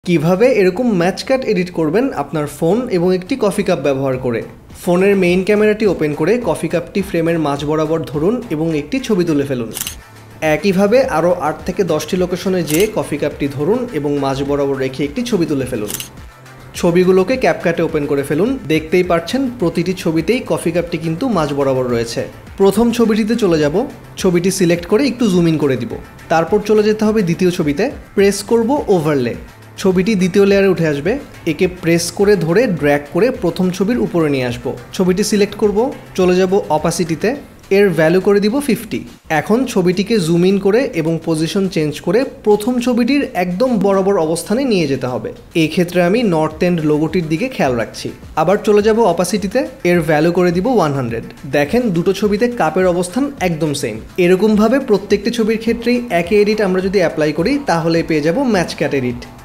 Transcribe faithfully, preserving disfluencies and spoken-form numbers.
কিভাবে এরকম ম্যাচ কাট এডিট করবেন আপনার ফোন এবং একটি কফি কাপ ব্যবহার করে। ফোনের মেইন ক্যামেরাটি ওপেন করে কফি কাপটি ফ্রেমের মাঝ বরাবর ধরুন এবং একটি ছবি তুলে ফেলুন। একইভাবে আরও আট থেকে দশটি লোকেশনে যেয়ে কফি কাপটি ধরুন এবং মাঝ বরাবর রেখে একটি ছবি তুলে ফেলুন। ছবিগুলোকে ক্যাপকাটে ওপেন করে ফেলুন। দেখতেই পাচ্ছেন প্রতিটি ছবিতেই কফি কাপটি কিন্তু মাঝ বরাবর রয়েছে। প্রথম ছবিটিতে চলে যাব, ছবিটি সিলেক্ট করে একটু জুম ইন করে দিব। তারপর চলে যেতে হবে দ্বিতীয় ছবিতে, প্রেস করব ওভারলে। ছবিটি দ্বিতীয় লেয়ারে উঠে আসবে, একে প্রেস করে ধরে ড্র্যাগ করে প্রথম ছবির উপরে নিয়ে আসব। ছবিটি সিলেক্ট করব, চলে যাব অপাসিটিতে, এর ভ্যালু করে দিব ফিফটি। এখন ছবিটিকে জুম ইন করে এবং পজিশন চেঞ্জ করে প্রথম ছবিটির একদম বরাবর অবস্থানে নিয়ে যেতে হবে। এই ক্ষেত্রে আমি নর্থ এন্ড লোগোটির দিকে খেয়াল রাখছি। আবার চলে যাব অপাসিটিতে, এর ভ্যালু করে দিব ওয়ান হান্ড্রেড। দেখেন দুটো ছবিতে কাপের অবস্থান একদম সেম। এরকমভাবে প্রত্যেকটি ছবির ক্ষেত্রেই একই এডিট আমরা যদি অ্যাপ্লাই করি তাহলে পেয়ে যাব ম্যাচ কাট এডিট।